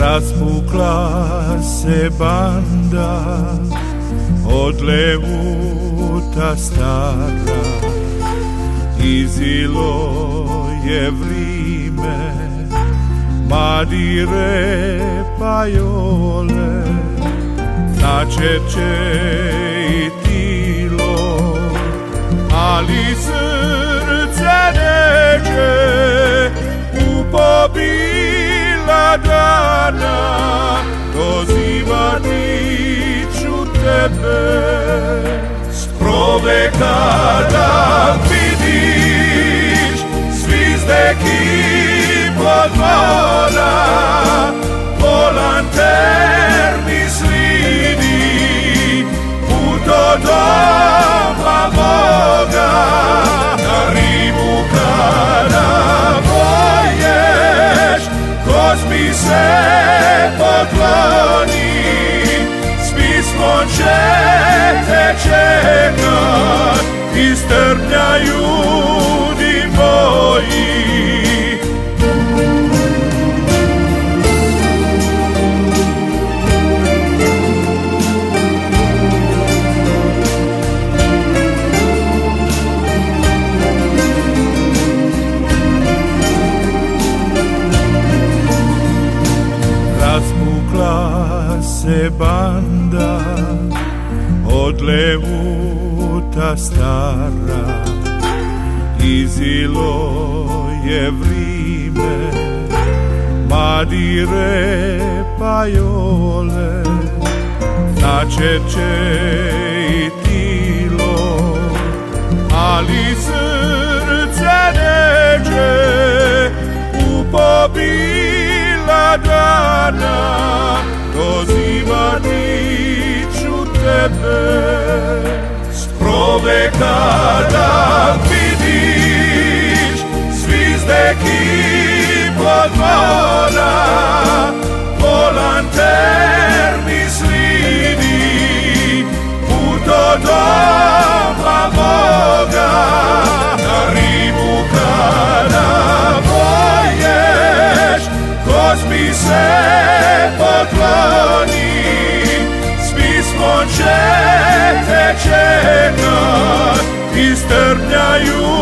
Raspukla se banda od levuta stara, izilo je vrime, madire pajole, načeče i tilo, ali srce neće u pobila dana, dozivati ću tebe. Sproveka da vidiš zvizde kipod voda, volanter mi slidi put do doma moga. Na Rimu kada poješ, Gospi se pokloni, s pismom će te čekat iz Trpnja ljudi moji. Raspukla se banda od levuta stara, izilo je vrime, madire pajole, načeče i tilo, ali srce neće u pobila dana, dozivati ću tebe. Sproveka da vidiš zvizde kipod voda, volanter mi slidi put do doma moga. Na Rimu kada poješ, Gospi se pokloni, s pismom će te čekat iz Trpnja ljudi.